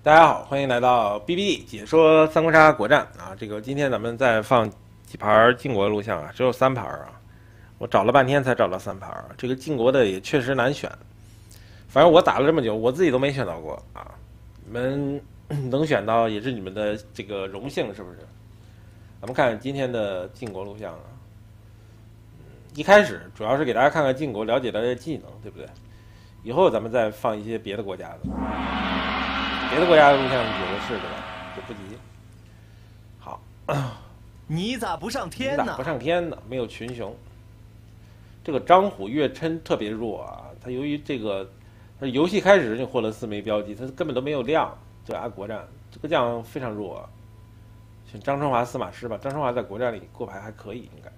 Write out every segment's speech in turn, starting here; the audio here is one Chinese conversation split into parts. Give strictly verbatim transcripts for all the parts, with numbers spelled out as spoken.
大家好，欢迎来到 B B D 解说三国杀国战啊！这个今天咱们再放几盘晋国的录像啊，只有三盘啊，我找了半天才找到三盘啊。这个晋国的也确实难选，反正我打了这么久，我自己都没选到过啊。你们能选到也是你们的这个荣幸，是不是？咱们看今天的晋国录像啊，一开始主要是给大家看看晋国，了解大家的技能，对不对？以后咱们再放一些别的国家的。别的国家的录像有的是，对吧？就不急。好， 你咋不上天呢？ 你咋不上天呢？没有群雄。这个张虎越琛特别弱啊，他由于这个，他游戏开始就获得四枚标记，他根本都没有亮。对啊，国战这个将非常弱啊。选张春华司马师吧，张春华在国战里过牌还可以，应该。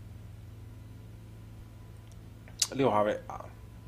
六号位啊，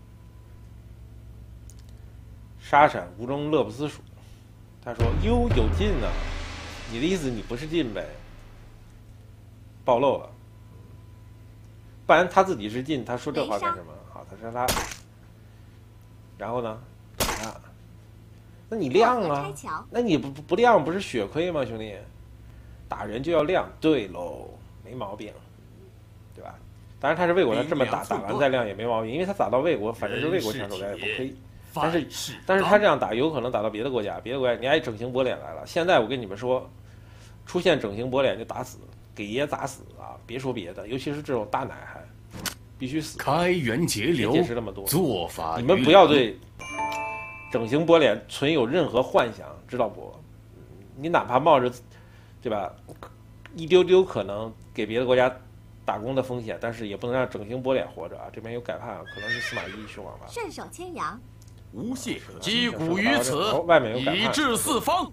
沙闪吴中乐不思蜀。他说：“哟，有劲啊！你的意思你不是晋呗？暴露了，不然他自己是晋，他说这话干什么？好，他说他，然后呢？啊，那你亮啊？那你不不亮不是血亏吗，兄弟？打人就要亮，对喽，没毛病，对吧？当然他是魏国，他这么打，打完再亮也没毛病，因为他打到魏国，反正是魏国抢手，咱也不亏。”但是，但是他这样打有可能打到别的国家，别的国家你爱整形博脸来了。现在我跟你们说，出现整形博脸就打死，给爷砸死啊！别说别的，尤其是这种大奶还必须死。 开源节流， 解释那么多， 做法你们不要对整形博脸存有任何幻想，知道不？你哪怕冒着对吧一丢丢可能给别的国家打工的风险，但是也不能让整形博脸活着啊！这边有改判啊，可能是司马懿凶王吧。 顺手牵羊。 无懈可击。 击鼓于此， 外面有以至四方。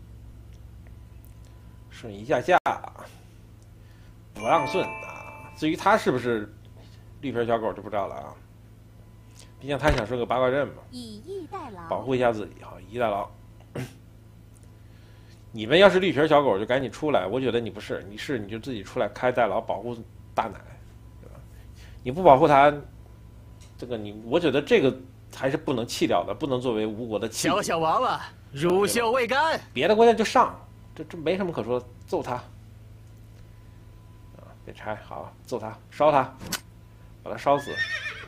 顺一下下，不让顺啊！至于他是不是绿皮小狗就不知道了啊。毕竟他想设个八卦阵嘛， 以逸待劳， 保护一下自己哈，以逸待劳。你们要是绿皮小狗就赶紧出来，我觉得你不是，你是你就自己出来开代劳，保护大奶，对吧？你不保护他，这个你，我觉得这个。还是不能弃掉的，不能作为吴国的弃。 小小娃娃，乳臭未干。 别的国家就上，这这没什么可说，揍他。啊，别拆，好，揍他，烧他，把他烧死。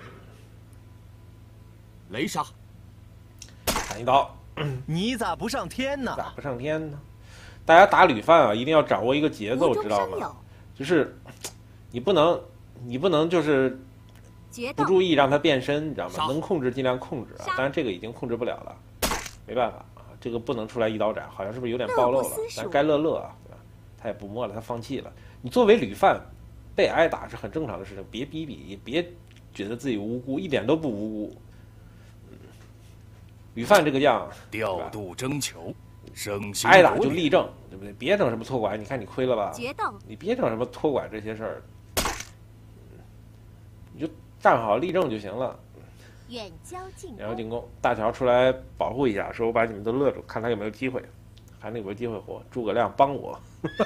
雷杀， 砍一刀。 你咋不上天呢？ 咋不上天呢？大家打吕范啊，一定要掌握一个节奏，知道吗？就是你不能，你不能就是。不注意让它变身，你知道吗？能控制尽量控制啊！当然这个已经控制不了了，没办法啊，这个不能出来一刀斩，好像是不是有点暴露了？但该乐乐啊，对吧？他也不摸了，他放弃了。你作为吕范，被挨打是很正常的事情，别逼逼，也别觉得自己无辜，一点都不无辜。嗯，吕范这个将， 调度征求，省心挨打就立正，对不对？别整什么托管，你看你亏了吧？ 决斗， 你别整什么托管这些事儿，你就。站好立正就行了， 远交近攻， 然后进攻。大乔出来保护一下，说我把你们都勒住，看他有没有机会，看他有没有机会活。诸葛亮帮我，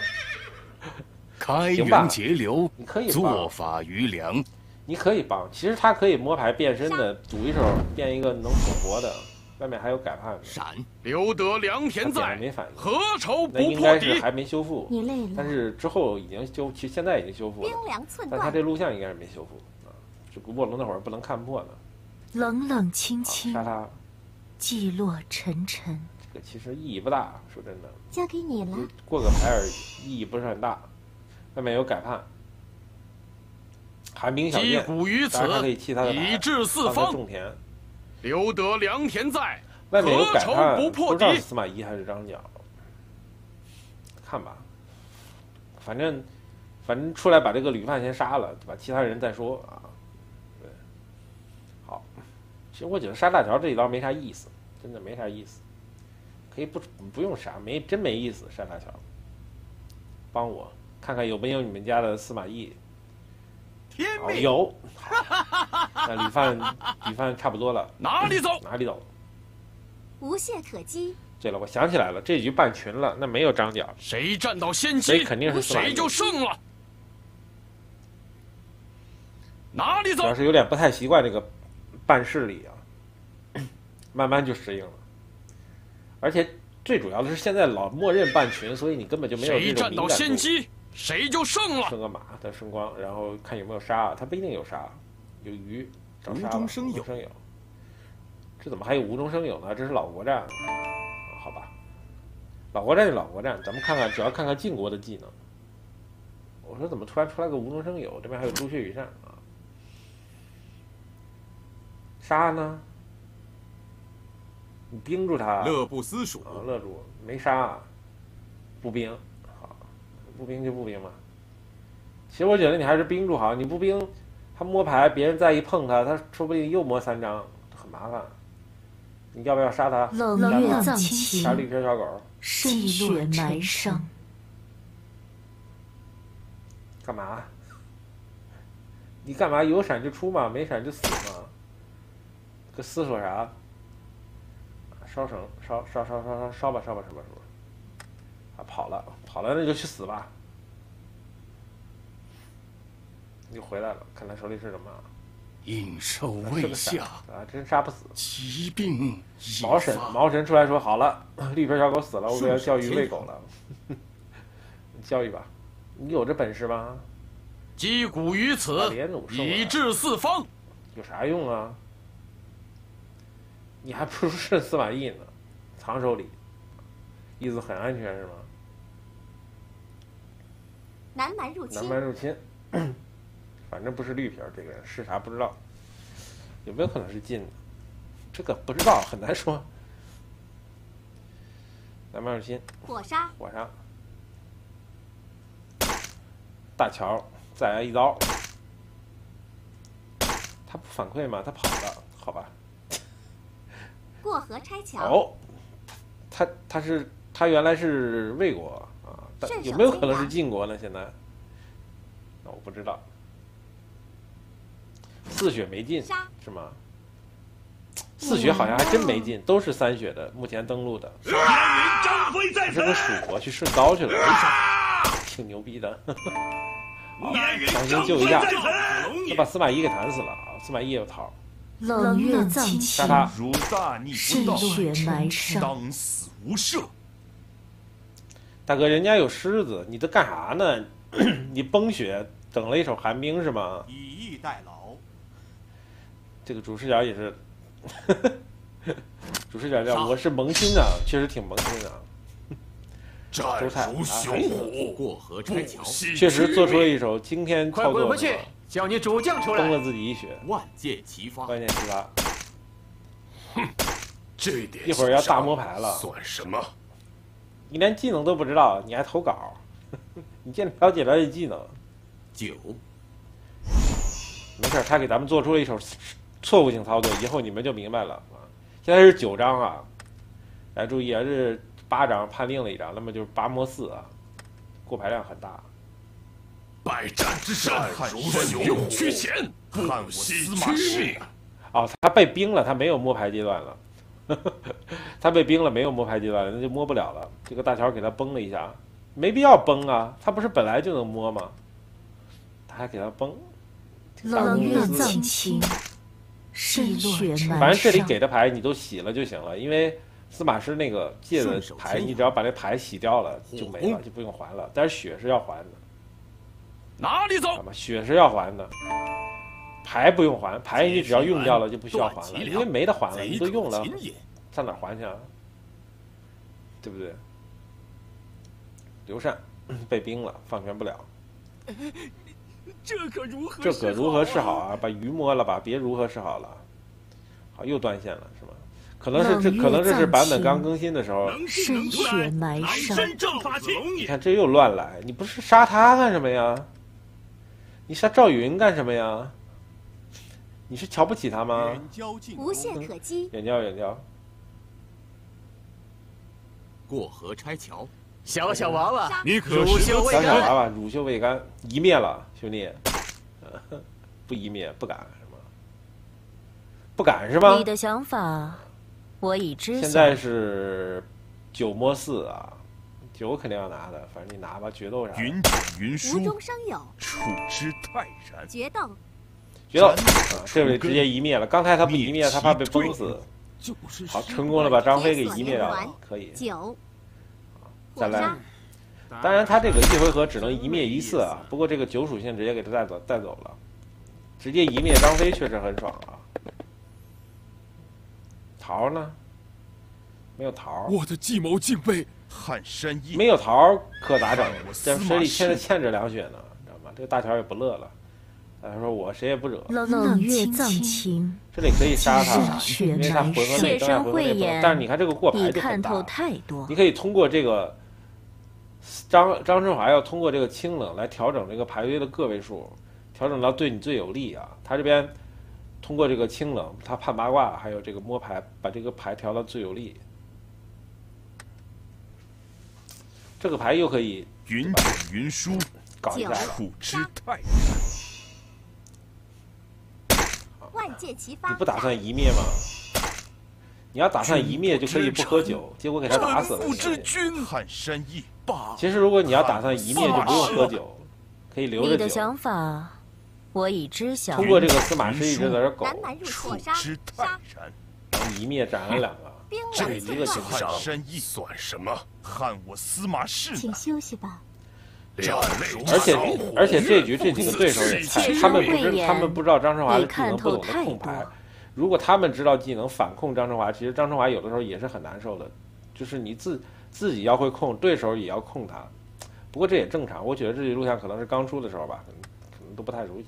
开源节流， 你可以做法于良， 你可以帮。其实他可以摸牌变身的，赌一手变一个能复活的，外面还有改判的。 闪， 留得良田在， 没反应， 何愁不破那应该是还没修复， 你累了， 但是之后已经修，其实现在已经修复了。 兵粮寸断，但他这录像应该是没修复。这卧龙那会儿不能看破呢， 冷冷清清， 杀他， 寂落沉沉。 这个其实意义不大，说真的。 交给你了， 过个牌而已，意义不是很大。外面有改判，寒冰小剑，大家可以弃他的牌， 以至四方。 种田， 留得良田在， 外面有改判，不知道是司马懿还是张角，看吧，反正。反正出来把这个吕范先杀了，对吧？其他人再说啊。对，好。其实我觉得杀大乔这一刀没啥意思，真的没啥意思。可以不不用杀，没真没意思。杀大乔，帮我看看有没有你们家的司马懿。 天命、哦、有。那吕范吕范差不多了。 哪里走？ 哪里走？ 无懈可击。 对了，我想起来了，这局半群了，那没有张角。 谁占到先机， 肯定是司马懿， 谁就胜了。哪里走？ 主要是有点不太习惯这个办事理啊，慢慢就适应了。而且最主要的是现在老默认半群，所以你根本就没有谁占到这种敏感度。 先机，谁就胜了。 升个马的升光，然后看有没有杀，他不一定有杀，有鱼找杀吧。 无中生有无中生有。这怎么还有无中生有呢？这是老国战，啊、好吧。老国战就老国战，咱们看看，主要看看晋国的技能。我说怎么突然出来个无中生有？这边还有朱雀羽扇啊。杀呢？你冰住他。 乐不思蜀， 啊，勒住没杀、啊，步兵，好，步兵就步兵嘛。其实我觉得你还是冰住好，你不冰，他摸牌，别人再一碰他，他说不定又摸三张，很麻烦。你要不要杀他？ 冷月藏情， 杀绿皮小狗， 渗血埋伤。 干嘛？你干嘛？有闪就出嘛，没闪就死嘛。这厮说啥？烧绳，烧烧烧烧烧烧吧，烧吧，烧吧，烧吧！啊，跑了，跑了，那就去死吧！又回来了，看他手里是什么？ 应受是未个闪下， 啊，真杀不死。 疾病毛神，毛神出来说：“好了，绿皮小狗死了，我给它教育喂狗了。教育吧，你有这本事吗？ 击鼓于此，以至四方。 有啥用啊？你还不如是司马懿呢，藏手里，意思很安全是吗？ 南蛮入侵， 南蛮入侵，反正不是绿皮儿，这个人是啥不知道，有没有可能是晋的？这个不知道，很难说。南蛮入侵， 火杀， 火杀，大乔再来一刀，他不反馈吗？他跑了，好吧。 过河拆桥。 哦，他他是他原来是魏国啊，但顺手有没有可能是牵羊晋国呢？现在，那我不知道。四血没进杀是吗？四血好像还真没进，都是三血的，目前登录的。 张飞在这个蜀国去顺刀去了，挺牛逼的。好，强行救一下，他把司马懿给弹死了啊！司马懿也有桃， 冷月藏情， 杀他。 如大逆不渗道， 血埋伤。 当死无赦。 大哥，人家有狮子，你这干啥呢？你崩血整了一手寒冰是吗？ 以逸待劳。 这个主视角也是，主视角叫我是萌新的，确实挺萌新的。 战周泰如熊虎， 过河拆桥， 确实做出了一手惊天操作， 快滚回去，叫你主将出来！ 崩了自己一血， 万箭齐发， 关键是他这点一会儿要大摸牌了， 算什么？ 你连技能都不知道，你还投稿，你见了解了解技能？ 九， 没事，他给咱们做出了一手错误性操作，以后你们就明白了啊。现在是九张啊，来注意啊，这是八张判定了一张，那么就是八摸四啊，过牌量很大。 百战之上，如熊勇屈险，看我司马氏。 哦，他被冰了，他没有摸牌阶段了，他被冰了，没有摸牌阶段了，那就摸不了了。这个大乔给他崩了一下，没必要崩啊，他不是本来就能摸吗？他还给他崩， 冷月藏情，渗血埋伤。 反正这里给的牌你都洗了就行了，因为司马师那个借的牌，你只要把这牌洗掉了就没了，就不用还了。但是血是要还的， 哪里走？ 好吧，血是要还的，牌不用还，牌你只要用掉了就不需要还了，因为没得还了，你都用了，上哪儿还去啊？对不对？刘禅被冰了，放权不了。 这可如何？ 这可如何是好啊？把鱼摸了吧，别如何是好了。好，又断线了是吗？可能是这，可能这是版本刚更新的时候。 渗血埋伤。 你看这又乱来，你不是杀他干什么呀？你杀赵云干什么呀？你是瞧不起他吗？ 无懈可击。 远交远交。 过河拆桥。 小小娃娃， 你可乳臭未小小娃干， 娃乳臭未干，一灭了，兄弟，呃不一灭不敢是吗？不敢是吗你？的想法，我已知晓。 现在是九摸四啊，九肯定要拿的，反正你拿吧，决斗啥的。 云卷云无舒， 中生有， 处之泰然。 决斗， 决斗啊，这里直接一灭了。刚才他不一灭，他怕被崩死。 就是好，成功的把张飞给一灭掉了，可以。 九再来。当然，他这个一回合只能一灭一次啊。不过这个九属性直接给他带走带走了，直接一灭张飞确实很爽啊。桃呢？没有桃。 我的计谋竟被撼山一没有桃可咋整？这手里现在欠着两血呢，知道吗？这个大乔也不乐了。他说我谁也不惹。 冷月藏情， 这里可以杀他，因为他混合内等下混合内不能。但是你看这个过牌就很大，你可以通过这个张张春华要通过这个清冷来调整这个牌堆的个位数，调整到对你最有利啊。他这边通过这个清冷，他判八卦还有这个摸牌，把这个牌调到最有利。这个牌又可以云卷云舒， 搞一下处之泰。 万箭齐发。 你不打算一灭吗？你要打算一灭就可以不喝酒，结果给他打死了。 之君撼山一霸。 其实如果你要打算一灭就不用喝酒，可以留着酒。 你的想法我已知晓。 通过这个司马师一直在这狗。 处之泰然。 一灭斩了两个， 这一个受伤算什么？撼我司马氏。 请休息吧。 而且而且这局这几个对手也菜，他们不知他们不知道张春华的技能，不懂得控牌。如果他们知道技能反控张春华，其实张春华有的时候也是很难受的。就是你自自己要会控，对手也要控他。不过这也正常，我觉得这局录像可能是刚出的时候吧，可能可能都不太熟悉。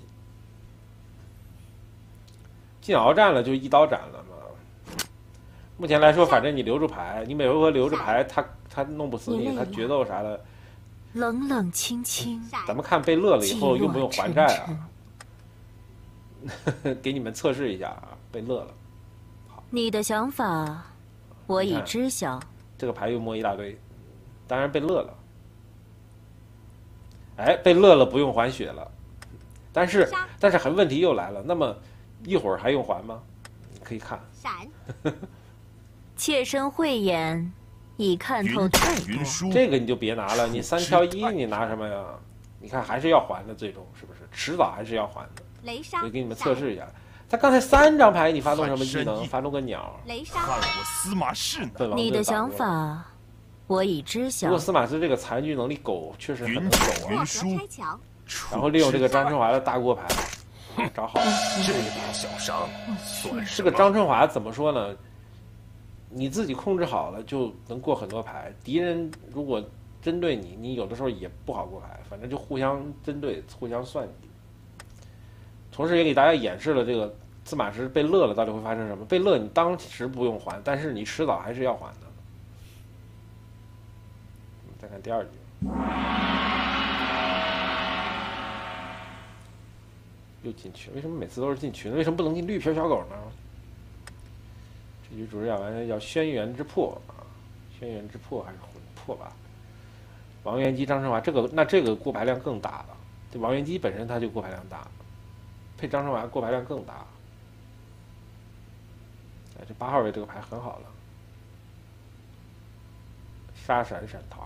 进鏖战了就一刀斩了嘛。目前来说，反正你留住牌，你每回合留着牌，他他弄不死你，他决斗啥的。 冷冷清清， 咱们看被乐了以后用不用还债啊？给你们测试一下啊，被乐了。好， 你的想法我已知晓。 这个牌又摸一大堆，当然被乐了。哎，被乐了不用还血了，但是但是很问题又来了，那么一会儿还用还吗？你可以看。 闪。 妾身慧眼。已看透太多， 这个你就别拿了。你三挑一，你拿什么呀？你看还是要还的，最终是不是？迟早还是要还的。 雷杀， 我给你们测试一下。他刚才三张牌，你发动什么技能？发动个鸟。 雷杀， 看我司马氏呢？ 你的想法我已知晓。 不过司马师这个残局能力狗确实很能狗啊。 然后利用这个张春华的大锅牌，找好。 这点小伤，算这个张春华怎么说呢？你自己控制好了，就能过很多牌。敌人如果针对你，你有的时候也不好过牌。反正就互相针对，互相算计。同时也给大家演示了这个司马师被乐了到底会发生什么。被乐你当时不用还，但是你迟早还是要还的。再看第二局，又进群，为什么每次都是进群？为什么不能进绿皮小狗呢？这局主持讲完叫轩辕之破啊，轩辕之破还是魂破吧？王元基、张春华这个那这个过牌量更大了。这王元基本身他就过牌量大，配张春华过牌量更大。哎，这八号位这个牌很好了，杀闪闪桃。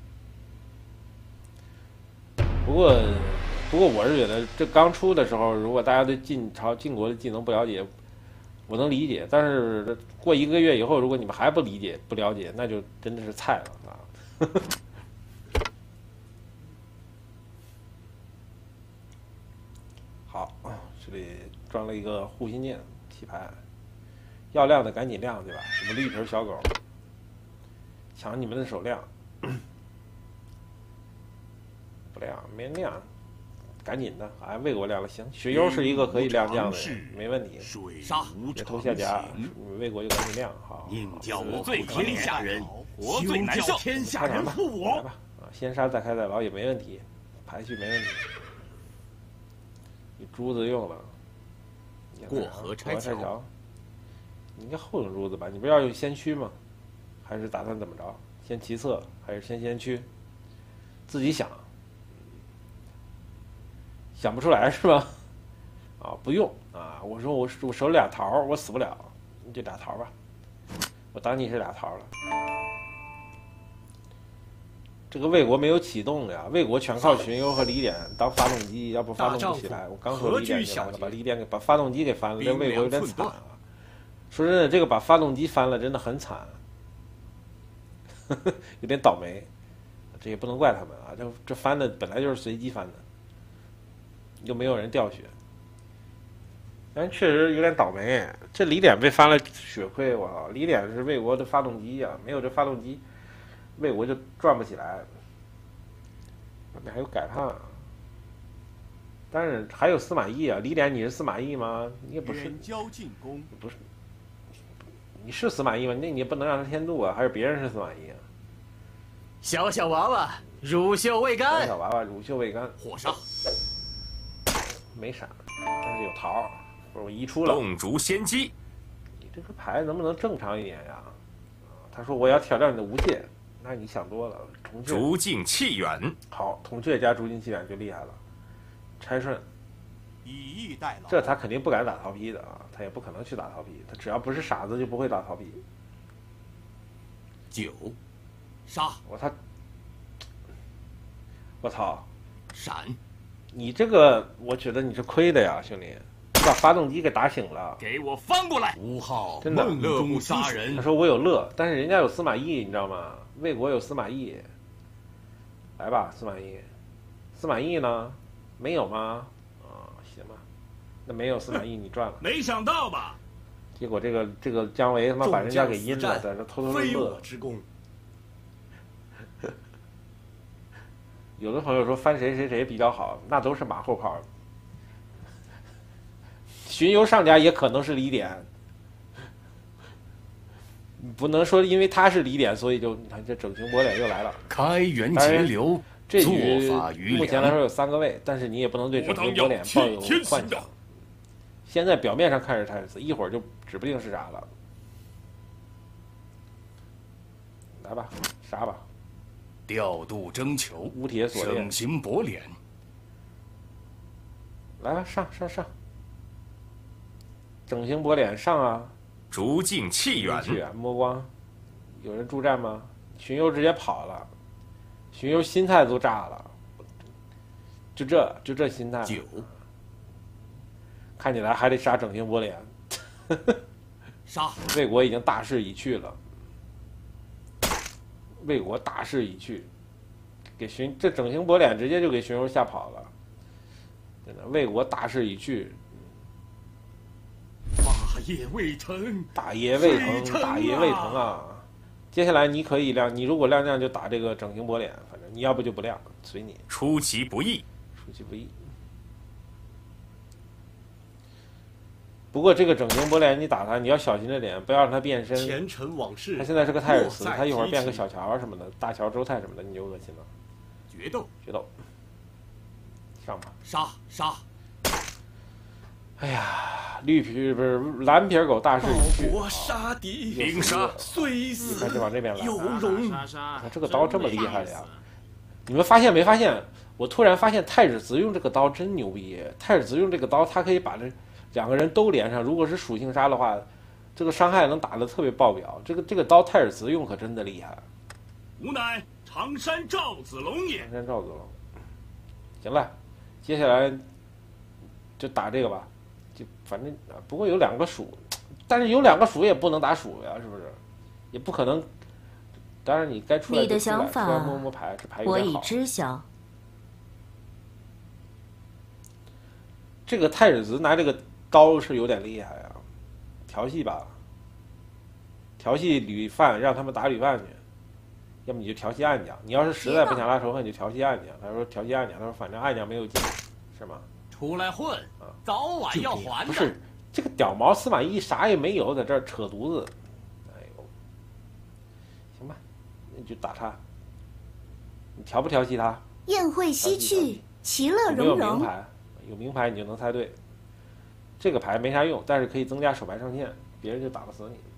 不过不过我是觉得这刚出的时候，如果大家对晋朝晋国的技能不了解。我能理解，但是过一个月以后，如果你们还不理解、不了解，那就真的是菜了啊！好，这里装了一个护心剑提牌，要亮的赶紧亮，对吧？什么绿皮小狗，抢你们的手亮，不亮没亮。赶紧的，啊，魏国亮了，行，雪幽是一个可以亮将的人，没问题。 杀， 别偷下家，魏国就赶紧亮，好。 宁叫我罪天下人活罪难受， 天下人负我。 来吧，啊，先杀再开再牢也没问题，排序没问题。你珠子用了， 过河拆桥， 你应该后用珠子吧？你不是要用先驱吗？还是打算怎么着？先骑策还是先先驱？自己想。想不出来是吧？啊，不用啊！我说我我手里俩桃，我死不了，你就俩桃吧，我当你是俩桃了。这个魏国没有启动的呀，魏国全靠荀攸和李典当发动机，要不发动不起来。我刚说李典就来了，把李典给把发动机给翻了，这魏国有点惨啊。说真的，这个把发动机翻了，真的很惨，有点倒霉。 这也不能怪他们啊，这这翻的本来就是随机翻的，又没有人调血，但确实有点倒霉。这李典被翻了血亏，我靠！李典是魏国的发动机啊，没有这发动机，魏国就转不起来。那还有改判啊，但是还有司马懿啊，李典你是司马懿吗？你也不是。 远交近攻， 不是。你是司马懿吗？那你也不能让他添堵啊，还是别人是司马懿啊？ 小小娃娃，乳臭未干。 小小娃娃，乳臭未干。 火杀。 没闪，但是有桃，不是我移出了。 洞烛先机。 你这个牌能不能正常一点呀？他说我要挑战你的无界，那你想多了。铜雀。 逐境气远。 好，铜雀加逐境气远就厉害了。拆顺。 以逸待劳。 这他肯定不敢打逃批的啊，他也不可能去打逃批，他只要不是傻子就不会打逃批。 九。杀！ 我操！我操！ 闪！ 你这个，我觉得你是亏的呀，兄弟，你把发动机给打醒了。 给我翻过来！吴昊真的乐不杀人。 他说我有乐，但是人家有司马懿，你知道吗？魏国有司马懿。来吧，司马懿。司马懿呢？没有吗？啊、哦，行吧，那没有司马懿，你赚了。 没想到吧？ 结果这个这个姜维他妈把人家给阴了，在这偷偷乐。 非我之功。 有的朋友说翻谁谁谁比较好，那都是马后炮。荀攸上家也可能是李典，你不能说因为他是李典，所以就你看这整形博脸又来了。 开源节流， 这局目前来说有三个位，但是你也不能对整形博脸抱有幻想。现在表面上看是太子，一会儿就指不定是啥了。来吧，杀吧。 调度征求， 乌铁锁链， 整形博脸。 来吧，上上上！整形博脸上啊！ 逐境气远， 气远摸光，有人助战吗？荀攸直接跑了，荀攸心态都炸了，就这就这心态。 九， 看起来还得杀整形博脸。 杀！ 魏国已经大势已去了。魏国大势已去，给荀这整形博脸直接就给荀攸吓跑了。真的，魏国大势已去。 大业未成， 大业未成，大业未成啊！接下来你可以亮，你如果亮将就打这个整形博脸，反正你要不就不亮，随你。 出其不意， 出其不意。不过这个整形博脸你打他，你要小心着点，不要让他变身。 前尘往事。 他现在是个太史慈，他一会儿变个小乔什么的，大乔周泰什么的，你就恶心了。 决斗， 决斗，上吧。 杀杀！ 哎呀，绿皮不是蓝皮狗大势已去。 我杀敌， 兵杀， 虽死开始往这边来。 有容。 这个刀这么厉害的呀！你们发现没发现？我突然发现太史慈用这个刀真牛逼。太史慈用这个刀，他可以把这两个人都连上。如果是属性杀的话，这个伤害能打得特别爆表。这个这个刀太史慈用可真的厉害。 吾乃常山赵子龙也。 常山赵子龙。行了，接下来就打这个吧。就反正啊，不过有两个鼠，但是有两个鼠也不能打鼠呀，是不是？也不可能。当然你该出来就出来， 你的想法出来摸摸牌，这牌有点好。 我已知晓。 这个太史慈拿这个刀是有点厉害啊，调戏吧，调戏吕范，让他们打吕范去，要么你就调戏暗将。你要是实在不想拉仇恨，你就调戏暗将。他说调戏暗将，他说反正暗将没有劲，是吗？ 出来混，早晚要还的。 不是这个屌毛司马懿啥也没有，在这儿扯犊子。哎呦，行吧，那你就打他。你调不调戏他？ 宴会西去，其乐融融。 融有名牌，有名牌你就能猜对。这个牌没啥用，但是可以增加手牌上限，别人就打不死你。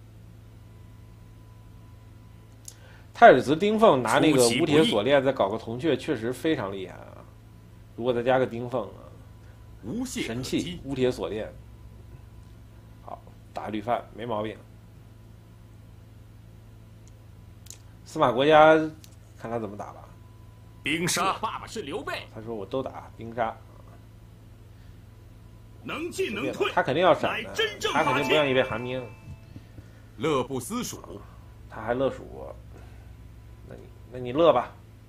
太史慈丁奉拿那个无铁锁链再搞个铜雀，确实非常厉害啊！如果再加个丁奉啊。 无懈神器乌铁锁链，好打吕范没毛病。司马国家看他怎么打吧。 兵杀，爸爸是刘备。 他说我都打兵杀， 能进能退， 他肯定要闪的，他肯定不让你被寒冰。 乐不思蜀， 他还乐蜀，那你那你乐吧，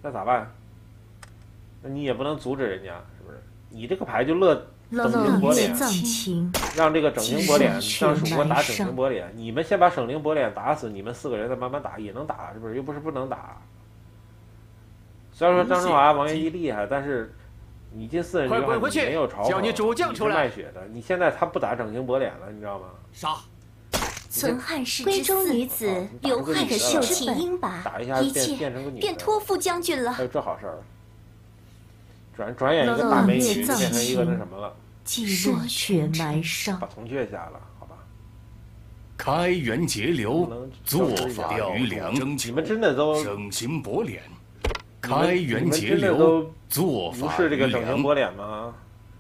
那咋办？那你也不能阻止人家，是不是？你这个牌就乐整形博脸，让这个整形博脸让蜀国打整形博脸，你们先把整形博脸打死，你们四个人再慢慢打也能打，是不是？又不是不能打。虽然说张春华、王元吉厉害，但是你进四人局的话，你没有朝叫你主将出来， 卖血的。你现在他不打整形博脸了，你知道吗？ 杀！ 存汉室闺中女子有害的秀气英拔， 打一下一切变成个女便托付将军了。 还有这好事儿，转转眼一个大美女就变成一个那什么了。 热血埋上， 把铜雀下了，好吧？ 开源节流，做法于良， 你们真的都整形博脸。开源节流，做法于良。 无视这个整形博脸吗？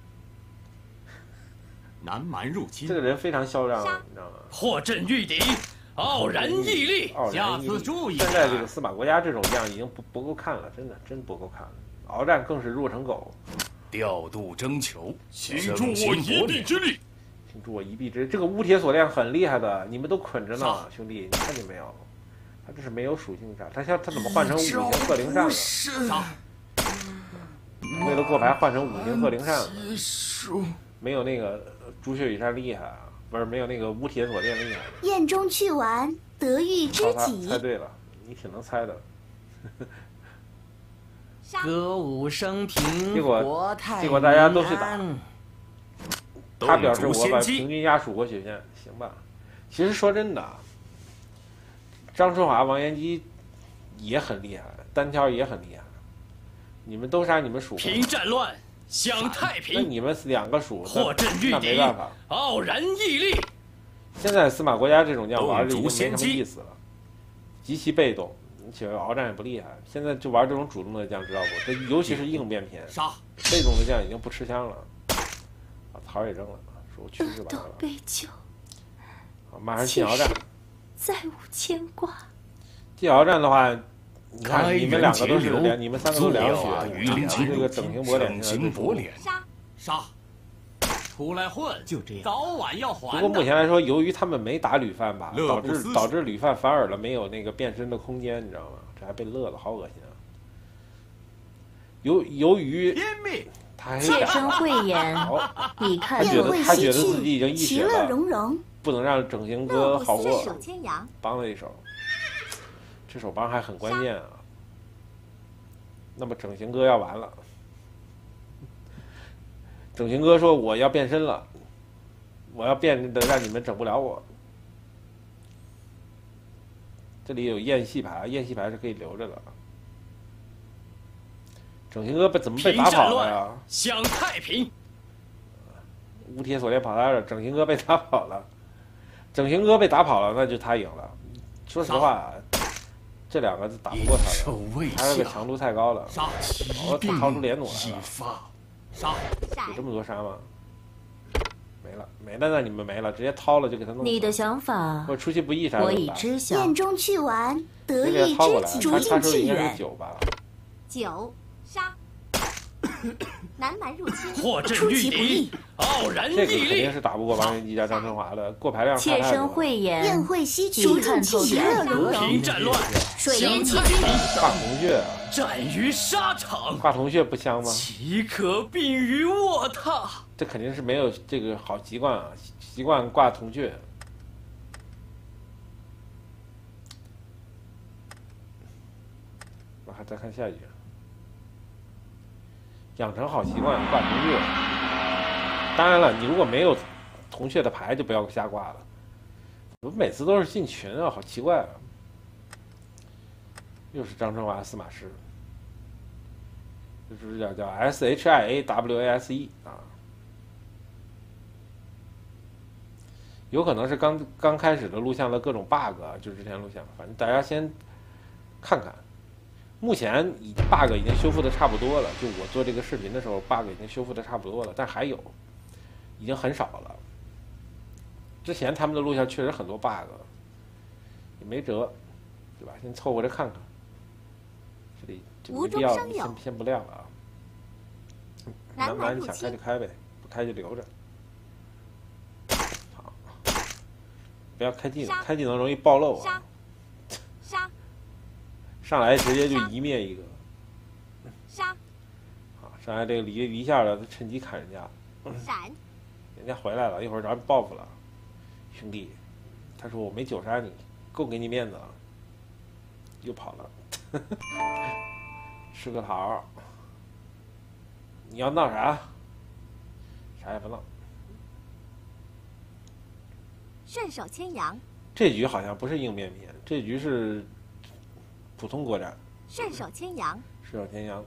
南蛮入侵， 这个人非常嚣张，你知道吗？ 破阵御敌，傲然屹立。 下次注意。 现在这个司马国家这种样已经不不够看了，真的真不够看了。鏖战更是弱成狗。 调度征求， 请助我一臂之力。 请助我一臂之力。这个乌铁锁链很厉害的，你们都捆着呢，兄弟，你看见没有？他这是没有属性战，他像他怎么换成五行鹤灵扇了？ 杀！ 为了过牌换成五行鹤灵扇了，没有那个朱雀羽扇厉害啊，不是没有那个乌铁锁链厉害。 宴中去玩，得遇知己。 猜对了，你挺能猜的。 歌舞升平， 结果结果大家都去打，他表示我把平均压蜀国血线，行吧？其实说真的，张春华、王延基也很厉害，单挑也很厉害。你们都杀你们蜀国， 平战乱，享太平。 那你们两个蜀， 破阵御敌， 没办法， 傲然屹立。 现在司马国家这种将玩就已经没什么意思了，极其被动。其实鏖战也不厉害，现在就玩这种主动的将，知道不？这尤其是应变篇， 杀被动的将已经不吃香了。把桃也扔了，说我去日吧了。 杯酒， 好，马上进鏖战。 再无牵挂。 进鏖战的话，你看你们两个都是两，你们三个都两血，这个整形博脸现在最多。 杀杀！出来混，就这样，早晚要还。 不过目前来说，由于他们没打吕范吧，导致导致吕范反而了没有那个变身的空间，你知道吗？这还被乐了，好恶心啊！由由于他还妾身慧眼，你看他觉得他觉得自己已经一血了， 融融不能让整形哥好过，帮了一手，这手帮还很关键啊。那么整形哥要完了。整形哥说：“我要变身了，我要变得让你们整不了我。”这里有验戏牌，验戏牌是可以留着的。整形哥被怎么被打跑了呀？ 享太平。 乌铁锁链跑他这，整形哥被打跑了。整形哥被打跑了，那就他赢了。说实话，这两个打不过他的，他这个强度太高了。我掏出连弩来了。 杀！ 有这么多杀吗？没了，没了，那你们没了，直接掏了就给他弄。 你的想法， 我出其不意杀我已知晓。 宴中去玩，得遇知己， 逐应去远。九吧。 九杀。南蛮入侵， 破阵御敌，傲然屹立。 这个肯定是打不过王元吉加张春华的，过牌量妾身慧眼， 宴会西去，其乐融融。 平战乱， 水淹七军， 挂铜雀， 战于沙场。 挂铜雀不香吗？ 岂可并于卧榻？ 这肯定是没有这个好习惯啊，习惯挂铜雀。我还再看下一句。养成好习惯，挂铜雀。当然了，你如果没有铜雀的牌，就不要瞎挂了。我每次都是进群啊，好奇怪啊！又是张春华司马师，这是叫叫 S H I A W A S E 啊。有可能是刚刚开始的录像的各种 bug 啊，就之前录像，反正大家先看看。目前已 bug 已经修复的差不多了，就我做这个视频的时候 bug 已经修复的差不多了，但还有，已经很少了。之前他们的录像确实很多 bug， 也没辙，对吧？先凑合着看看。这里就没必要，先先不亮了啊。南蛮想开就开呗，不开就留着。好，不要开技能，开技能容易暴露啊。上来直接就一灭一个， 杀。 啊，上来这个离离线了，他趁机砍人家。 闪。 人家回来了，一会儿找人报复了，兄弟。他说我没九杀你，够给你面子了。又跑了，吃个桃。你要闹啥？啥也不闹。 顺手牵羊。 这局好像不是应变篇，这局是普通国战。 顺手牵羊。 顺手牵羊。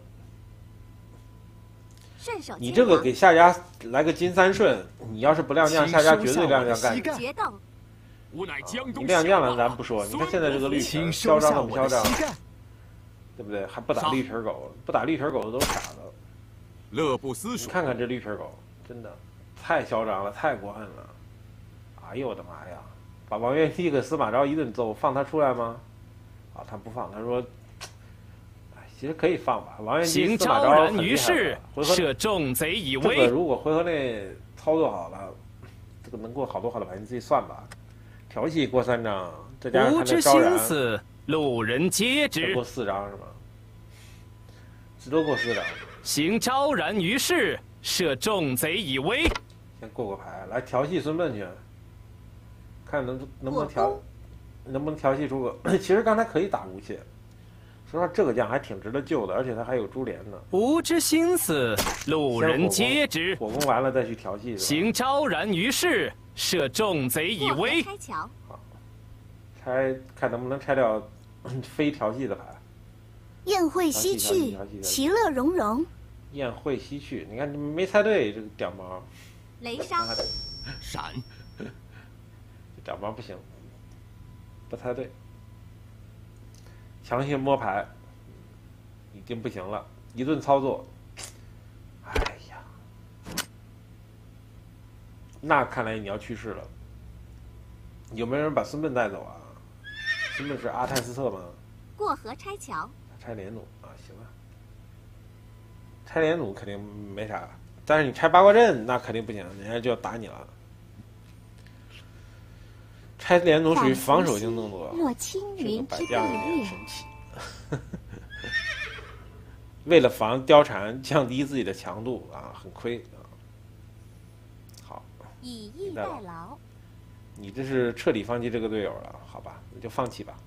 顺手。 你这个给夏家来个金三顺，你要是不亮将，夏家绝对亮将干。 决斗。 你亮将了，咱不说。你看现在这个绿皮嚣张怎么嚣张？对不对？还不打绿皮狗，不打绿皮狗的都是傻子。 乐不思蜀， 你看看这绿皮狗，真的太嚣张了，太过分了。哎呦我的妈呀！把王元帝给司马昭一顿揍，放他出来吗？啊，他不放，他说，哎，其实可以放吧。王元帝、司马昭很厉害了，回合射众贼以威。 这个如果回合内操作好了，这个能过好多好多牌，你自己算吧。调戏过三张，再加上他的招燃， 路人皆知。 过四张是吗？只多过四张。 行昭然于世，设众贼以威。 先过过牌，来调戏孙膑去，看能能不能调，能不能调戏出个。其实刚才可以打吴切，说实话这个将还挺值得救的，而且他还有珠帘呢。 吾之心思，路人皆知。 火攻完了再去调戏。 行昭然于世，设众贼以威。 拆桥。 好，拆看能不能拆掉非调戏的牌。 宴会西去，其乐融融。 宴会西去，你看没猜对这个屌毛。 雷杀。 闪。 这屌毛不行，不猜对。强行摸牌，已经不行了，一顿操作。哎呀，那看来你要去世了。有没有人把孙膑带走啊？孙膑是阿泰斯特吗？ 过河拆桥。 拆连弩啊，行啊。拆连弩肯定没啥，但是你拆八卦阵那肯定不行，人家就要打你了。拆连弩属于防守性动作， 若青云之败裂。神奇。为了防貂蝉，降低自己的强度啊，很亏啊。好， 以逸待劳。 你这是彻底放弃这个队友了，好吧？你就放弃吧。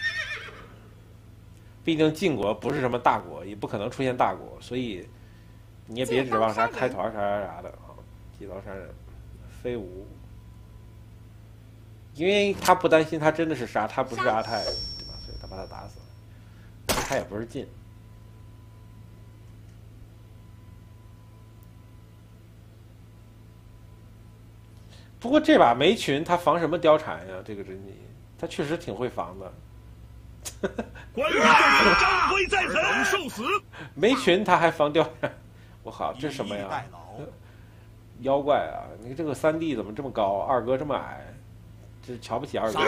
毕竟晋国不是什么大国，也不可能出现大国，所以你也别指望啥开团啥啥啥的啊。借刀杀人，非无，因为他不担心他真的是杀，他不是阿泰，对吧？所以他把他打死了。他也不是晋。不过这把梅群他防什么貂蝉呀？这个真机，他确实挺会防的。 关羽张飞在等受死。 梅群他还防貂蝉，我靠，这什么呀？妖怪啊！你看这个三弟怎么这么高，二哥这么矮，这是瞧不起二哥。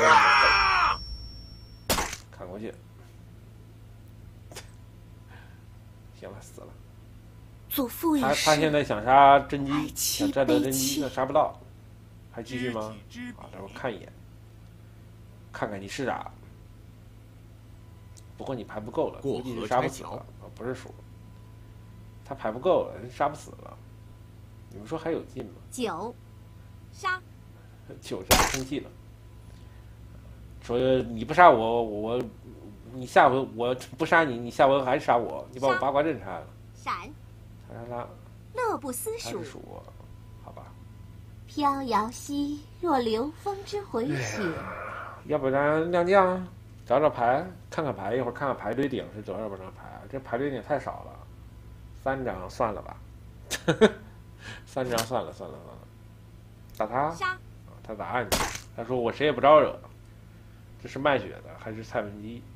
砍过去，行了，死了。 祖父已他他现在想杀甄姬，想占得甄姬，那杀不到，还继续吗？啊，等会看一眼，看看你是啥。不过你牌不够了，估计是杀不死了啊，不是输了。他牌不够了，人杀不死了。你们说还有劲吗？ 九杀， 九杀生气了，说你不杀我，我你下回我不杀你，你下回还杀我，你把我八卦阵拆了。 闪， 杀杀杀， 乐不思蜀， 蜀，好吧。 飘摇兮若流风之回雪。 要不然亮将。找找牌，看看牌，一会儿看看牌堆顶是多少多少牌啊？这牌堆顶太少了，三张算了吧，三张算了算了算了，打他， 杀， 他打暗器，他说我谁也不招惹，这是卖血的还是蔡文姬？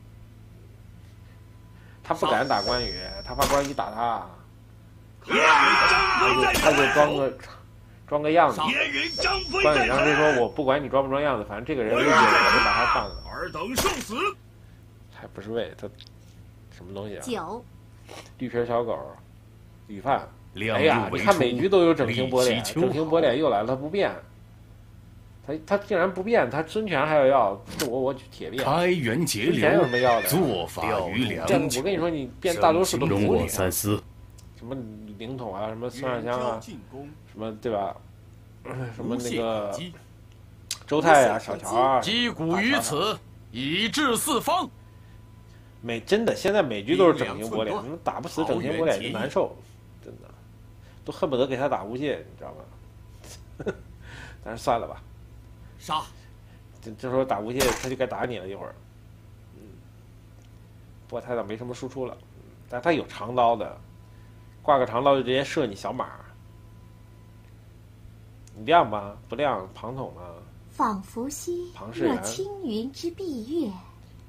他不敢打关羽，他怕关羽打他，他就他就装个装个样子。关羽当时说我不管你装不装样子，反正这个人威胁我，我就把他放了。 尔等受死！ 还不是为他什么东西啊？ 九， 绿皮小狗，吕范。哎呀，你看每局都有整形博脸，整形博脸又来了，他不变。 他他竟然不变，他孙权还要要，是我我铁变。 开源节流， 之前有什么要的？ 做法于良变，我跟你说，你变大多数都容我三思。 什么凌统啊，什么孙尚香啊，什么对吧？什么那个周泰啊，小乔啊， 击鼓于此，以至四方。 美真的，现在每局都是整形薄脸，打不死整形薄脸就难受，真的，都恨不得给他打无懈，你知道吗？但是算了吧， 杀！ 这这时候打无懈，他就该打你了一会儿。嗯，不过他倒没什么输出了，但他有长刀的，挂个长刀就直接射你小马。你亮吗？不亮，庞统呢？ 仿佛兮若青云之蔽月。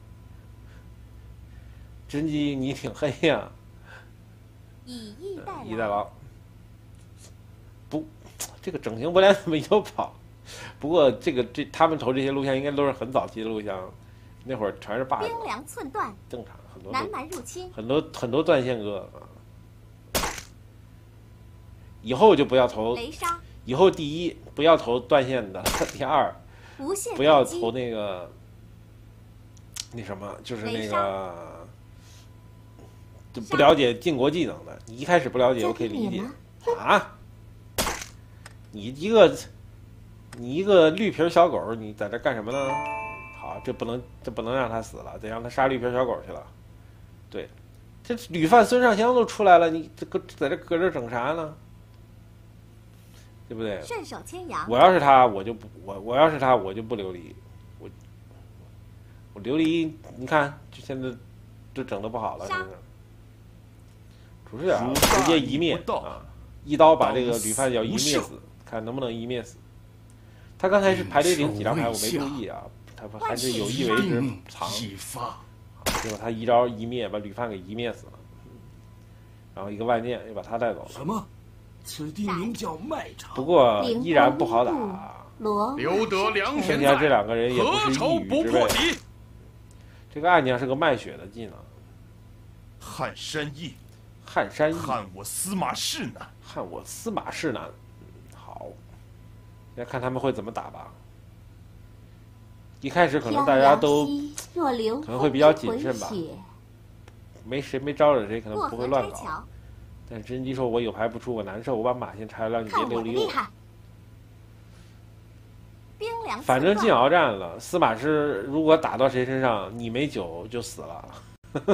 真姬，你挺黑呀、啊！ 以逸待劳。 以待劳。不，这个整形不良怎么又跑？不过这个这他们投这些录像应该都是很早期的录像，那会儿全是 bug。 兵粮寸断。 正常，很多。 南蛮入侵。 很多很多断线歌啊。以后就不要投。 雷杀。 以后第一不要投断线的，第二无限不要投那个那什么，就是那个就不了解晋国技能的。你一开始不了解，我可以理解啊。你一个你一个绿皮小狗，你在这干什么呢？好，这不能这不能让他死了，得让他杀绿皮小狗去了。对，这吕范孙尚香都出来了，你这个在这搁这整啥呢？对不对？ 顺手牵羊。 我要是他，我就不我我要是他，我就不琉璃。我我琉璃，你看，就现在就整的不好了，是不是？不是啊，直接一灭啊，一刀把这个吕范要一灭死，看能不能一灭死。他刚才是排队领几张牌，我没注意啊，他还是有意为之藏，结果他一招一灭把吕范给一灭死了，然后一个万念又把他带走了。 什么？此地名叫麦场， 不过依然不好打。 留得良田在，这两个人也不是一语之辈。 题这个暗娘是个卖血的技能。 撼山易， 撼山易， 撼我司马氏难， 撼我司马氏难。好，现在看他们会怎么打吧。一开始可能大家都可能会比较谨慎吧，没谁没招惹谁，可能不会乱搞。但是真姬说：“我有牌不出，我难受，我把马先拆了，让你别流离我。”反正进鏖战了，司马师如果打到谁身上，你没酒就死了。这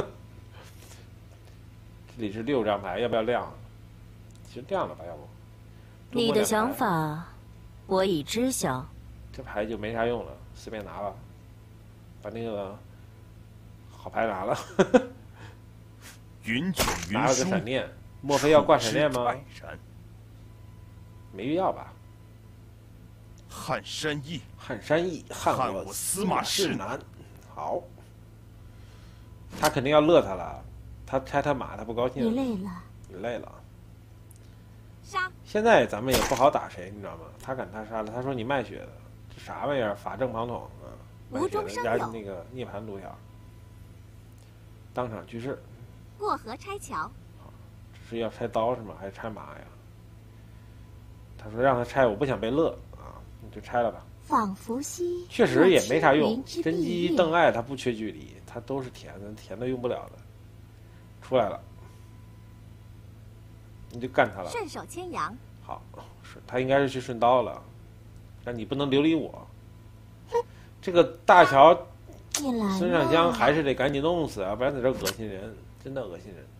里是六张牌，要不要亮？其实亮了吧，要不？ 你的想法，我已知晓。 这牌就没啥用了，随便拿吧，把那个好牌拿了。 云卷云舒， 拿了个闪电。莫非要挂闪电吗？没必要吧。 撼山易， 撼山易，撼我司马氏难。好，他肯定要乐他了。他拆他马，他不高兴。 你累了， 你累了。 杀！ 现在咱们也不好打谁，你知道吗？他敢他杀了，他说你卖血的，这啥玩意儿？法正庞统啊，卖血的加那个涅槃毒条，当场去世。 过河拆桥。 是要拆刀是吗？还是拆马呀？他说让他拆，我不想被乐啊，你就拆了吧。 仿佛兮， 确实也没啥用。真姬、邓艾他不缺距离，他都是甜的，甜的用不了的。出来了，你就干他了。 顺手牵羊。 好，是他应该是去顺刀了，但你不能流离我。这个大乔孙尚香还是得赶紧弄死啊，不然在这恶心人，真的恶心人。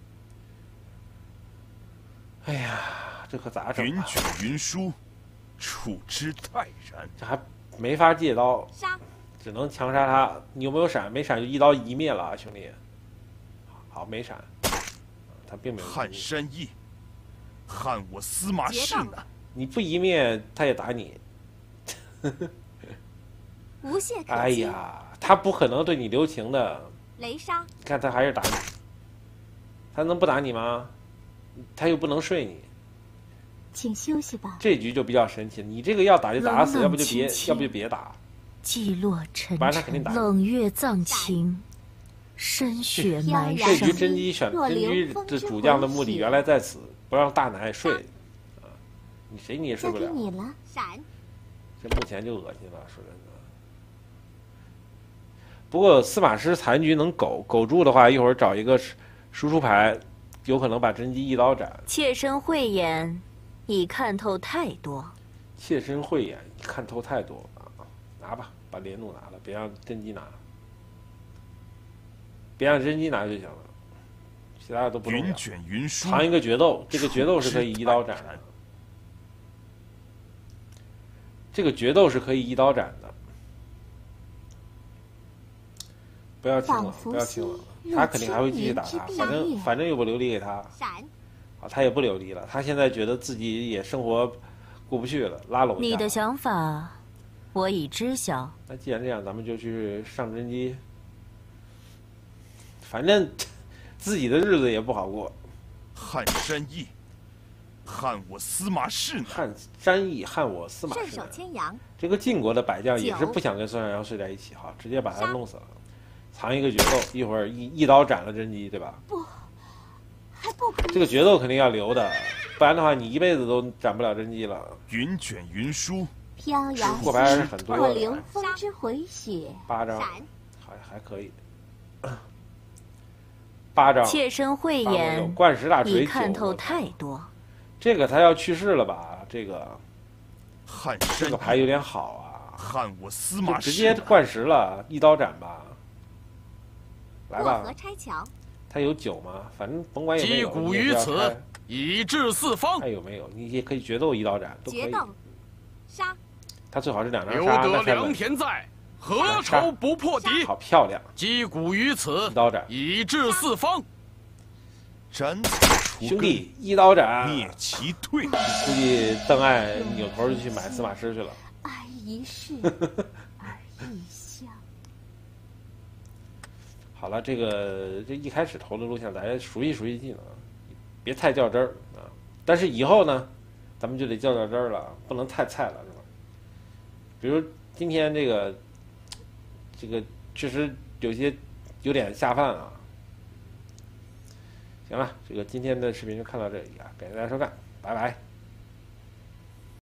哎呀，这可咋整？ 云卷云舒，处之泰然。 这还没法借刀， 杀， 只能强杀他。你有没有闪？没闪就一刀一灭了啊，兄弟。好，没闪，他并没有。 撼山易，撼我司马氏难。 你不一灭，他也打你。 无懈可击。 哎呀，他不可能对你留情的。 雷杀。 你看他还是打你，他能不打你吗？他又不能睡你， 请休息吧。 这局就比较神奇，你这个要打就打死，要不就别，要不就别打。 寂落沉不然他肯定打。 冷月藏情，深雪埋这局真姬选真姬的主将的目的原来在此，不让大奶睡，啊，你谁你也睡不了。 你了，闪。 这目前就恶心了，说真的。不过司马师残局能苟苟住的话，一会儿找一个输出牌，有可能把甄姬一刀斩。 妾身慧眼，已看透太多。 妾身慧眼，看透太多啊！拿吧，把连弩拿了，别让甄姬拿，别让甄姬拿就行了，其他的都不重要。 云卷云舒， 藏一个决斗，这个决斗是可以一刀斩的。这个决斗是可以一刀斩的。不要清了，不要清了，他肯定还会继续打他，反正反正又不留离给他，啊，他也不留离了。他现在觉得自己也生活过不去了，拉拢一下。 你的想法，我已知晓。 那既然这样，咱们就去上甄姬，反正自己的日子也不好过。 撼山易，撼我司马氏呢？ 撼山易，撼我司马氏。 顺手牵羊。 这个晋国的百将也是不想跟孙尚阳睡在一起，哈，直接把他弄死了。藏一个决斗，一会儿一一刀斩了甄姬，对吧？ 不，还不可以。 这个决斗肯定要留的，不然的话，你一辈子都斩不了甄姬了。 云卷云舒， 飘摇过牌还是很多的。 流风之回血， 八张，还还可以。八张。 妾身慧眼， 灌石大锤已看透太多。 这个他要去世了吧？这个， 撼山这个牌有点好啊。 撼我司马氏， 直接灌石了，一刀斩吧。来吧，他有酒吗？反正甭管有没有。 击鼓于此，以至四方。 他有没有？你也可以决斗一刀斩，都可以。 决斗，杀。 他最好是两张杀。 留得良田在，何愁不破敌？ 好漂亮！ 击鼓于此， 一刀斩， 以至四方。 斩草兄弟，一刀斩， 灭其退。 估计邓艾扭头就去买司马师去了。 爱一世，而异乡。 好了，这个这一开始投的录像，大家熟悉熟悉技能，别太较真儿啊。但是以后呢，咱们就得较较真儿了，不能太菜了，是吧？比如今天这个，这个确实有些有点下饭啊。行了，这个今天的视频就看到这里啊，感谢大家收看，拜拜。